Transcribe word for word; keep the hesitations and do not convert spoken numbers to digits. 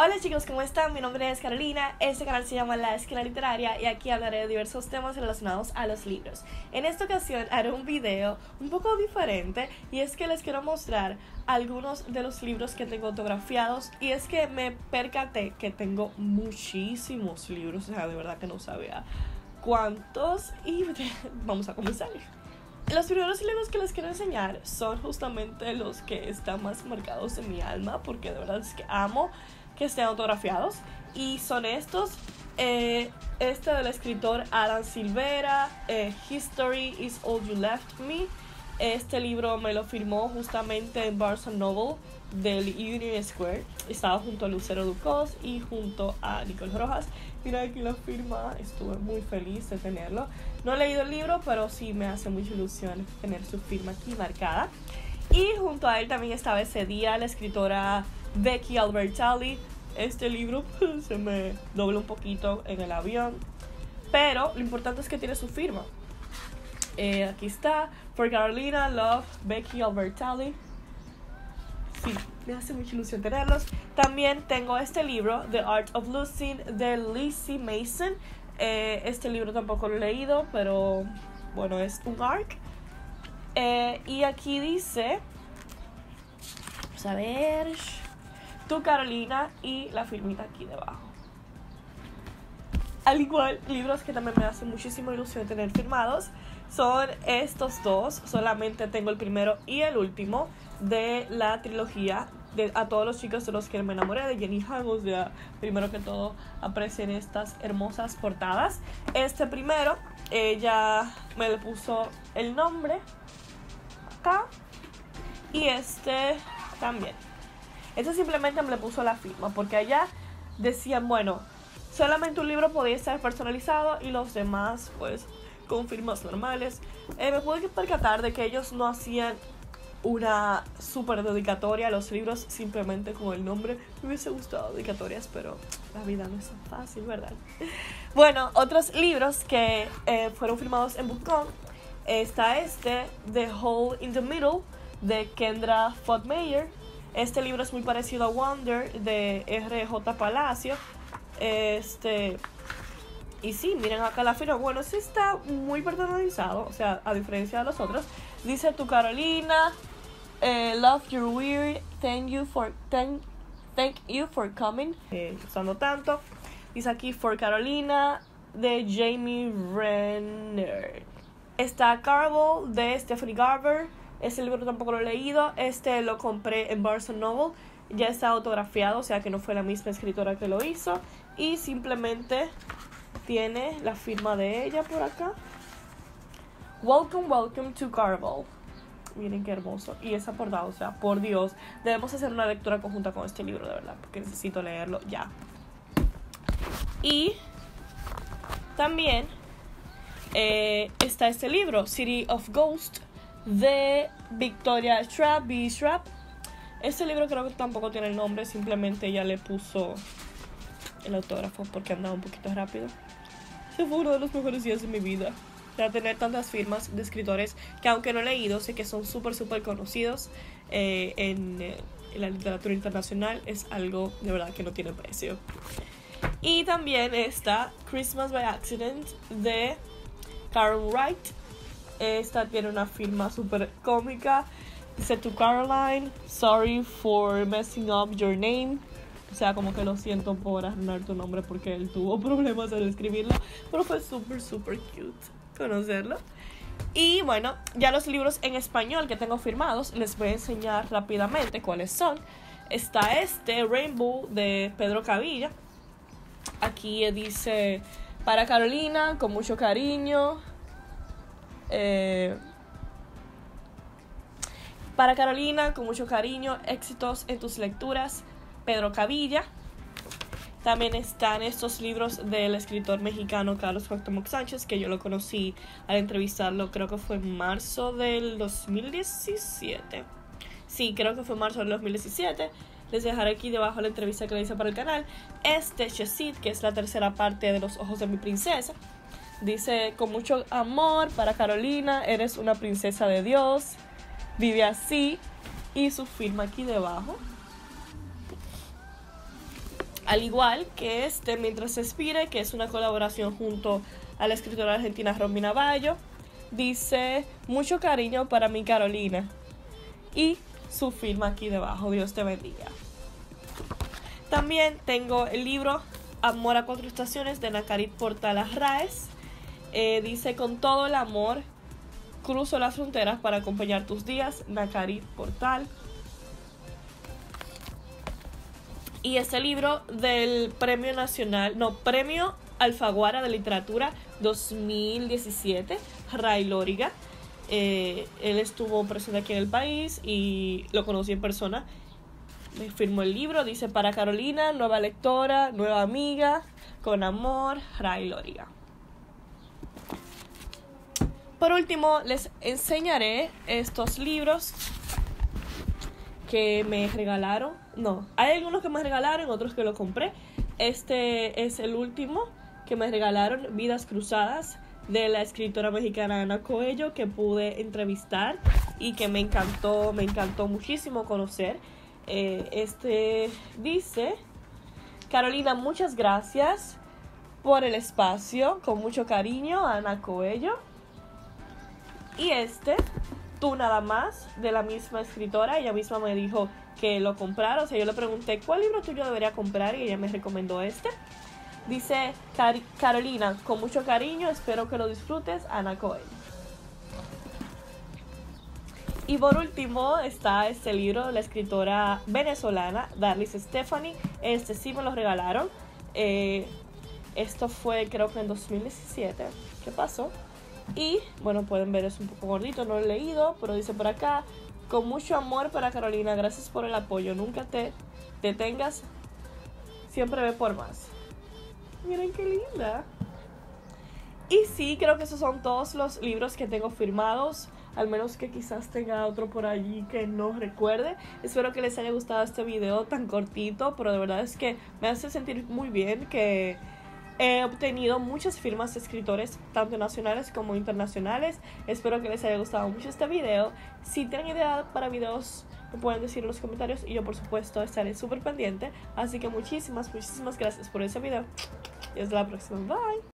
Hola chicos, ¿cómo están? Mi nombre es Carolina, este canal se llama La Esquina Literaria y aquí hablaré de diversos temas relacionados a los libros. En esta ocasión haré un video un poco diferente y es que les quiero mostrar algunos de los libros que tengo autografiados y es que me percaté que tengo muchísimos libros, o sea, de verdad que no sabía cuántos y vamos a comenzar. Los primeros libros que les quiero enseñar son justamente los que están más marcados en mi alma porque de verdad es que amo que estén autografiados y son estos, eh, este del escritor Adam Silvera, eh, History is All You Left Me. Este libro me lo firmó justamente en Barnes and Noble del Union Square. Estaba junto a Lucero Ducos y junto a Nicole Rojas. Mira aquí la firma, estuve muy feliz de tenerlo. No he leído el libro, pero sí me hace mucha ilusión tener su firma aquí marcada. Y junto a él también estaba ese día la escritora Becky Albertalli. Este libro se me dobla un poquito en el avión, pero lo importante es que tiene su firma. Eh, aquí está, For Carolina, Love, Becky Albertalli. Sí, me hace mucha ilusión tenerlos. También tengo este libro, The Art of Losing, de Lizzie Mason. Eh, este libro tampoco lo he leído, pero bueno, es un arc. Eh, y aquí dice, vamos a ver, Tu Carolina y la firmita aquí debajo. Al igual, libros que también me hacen muchísima ilusión tener firmados son estos dos. Solamente tengo el primero y el último de la trilogía de A todos los chicos de los que me enamoré, de Jenny Han. O sea, primero que todo, aprecien estas hermosas portadas. Este primero, ella me le puso el nombre acá y este también. Este simplemente me le puso la firma porque allá decían, bueno, solamente un libro podía estar personalizado y los demás pues con firmas normales. Eh, me pude percatar de que ellos no hacían una super dedicatoria a los libros simplemente con el nombre. Me hubiese gustado dedicatorias, pero la vida no es tan fácil, ¿verdad? Bueno, otros libros que eh, fueron firmados en BookCon, está este, The Hole in the Middle, de Kendra Fodmeyer. Este libro es muy parecido a Wonder, de R J Palacio. Este... Y sí, miren acá la firma. Bueno, sí está muy personalizado, o sea, a diferencia de los otros. Dice Tu Carolina, eh, Love Your Weird, Thank you for thank, thank you for coming. Eh, usando tanto. Dice aquí For Carolina, de Jamie Renner. Está Carvel, de Stephanie Garber. Este libro tampoco lo he leído. Este lo compré en Barnes and Noble. Ya está autografiado, o sea que no fue la misma escritora que lo hizo. Y simplemente tiene la firma de ella por acá. Welcome, welcome to Carvel. Miren qué hermoso. Y esa portada, o sea, por Dios, debemos hacer una lectura conjunta con este libro, de verdad, porque necesito leerlo ya. Y también eh, está este libro, City of Ghosts, de Victoria Schrapp, B. Schrapp. Este libro creo que tampoco tiene el nombre, simplemente ella le puso el autógrafo porque andaba un poquito rápido. Ese fue uno de los mejores días de mi vida, ya tener tantas firmas de escritores que, aunque no he leído, sé que son súper súper conocidos eh, en, eh, en la literatura internacional. Es algo de verdad que no tiene precio. Y también está Christmas by Accident, de Karen Wright. Esta tiene una firma súper cómica. Dice To Caroline, sorry for messing up your name. O sea, como que lo siento por arruinar tu nombre porque él tuvo problemas al escribirlo. Pero fue súper, súper cute conocerlo. Y bueno, ya los libros en español que tengo firmados, les voy a enseñar rápidamente cuáles son. Está este, Rainbow, de Pedro Cavilla. Aquí dice, para Carolina, con mucho cariño. Eh, para Carolina, con mucho cariño, éxitos en tus lecturas, Pedro Cavilla. También están estos libros del escritor mexicano Carlos Cuauhtémoc Sánchez, que yo lo conocí al entrevistarlo, creo que fue en marzo del dos mil diecisiete. Sí, creo que fue en marzo del dos mil diecisiete. Les dejaré aquí debajo la entrevista que le hice para el canal. Este Chesit, que es la tercera parte de Los ojos de mi princesa. Dice, con mucho amor para Carolina, eres una princesa de Dios, vive así. Y su firma aquí debajo. Al igual que este Mientras se expire, que es una colaboración junto a la escritora argentina Romina Bayo. Dice: mucho cariño para mi Carolina. Y su firma aquí debajo. Dios te bendiga. También tengo el libro Amor a Cuatro Estaciones de Nacarit Portal Arraez. Eh, dice: con todo el amor cruzo las fronteras para acompañar tus días. Nacarit Portal. Y este libro del Premio Nacional, no, Premio Alfaguara de Literatura dos mil diecisiete, Ray Lóriga. Eh, él estuvo presente aquí en el país y lo conocí en persona. Me firmó el libro, dice: para Carolina, nueva lectora, nueva amiga, con amor, Ray Lóriga. Por último, les enseñaré estos libros que me regalaron. No, hay algunos que me regalaron, otros que lo compré. Este es el último que me regalaron, Vidas Cruzadas, de la escritora mexicana Ana Coello, que pude entrevistar y que me encantó, me encantó muchísimo conocer. Eh, este dice: Carolina, muchas gracias por el espacio, con mucho cariño, Ana Coello. Y este, Tú nada más, de la misma escritora. Ella misma me dijo que lo comprara. O sea, yo le pregunté cuál libro tuyo debería comprar y ella me recomendó este. Dice: Car- Carolina, con mucho cariño, espero que lo disfrutes, Ana Coelho. Y por último está este libro de la escritora venezolana Darlis Stephanie. Este sí me lo regalaron. Eh, esto fue creo que en dos mil diecisiete. ¿Qué pasó? Y bueno, pueden ver, es un poco gordito, no lo he leído, pero dice por acá: con mucho amor para Carolina, gracias por el apoyo, nunca te detengas, siempre ve por más. Miren qué linda. Y sí, creo que esos son todos los libros que tengo firmados, al menos que quizás tenga otro por allí que no recuerde. Espero que les haya gustado este video tan cortito, pero de verdad es que me hace sentir muy bien que he obtenido muchas firmas de escritores, tanto nacionales como internacionales. Espero que les haya gustado mucho este video. Si tienen idea para videos, me pueden decir en los comentarios y yo por supuesto estaré súper pendiente. Así que muchísimas, muchísimas gracias por ese video y hasta la próxima. Bye.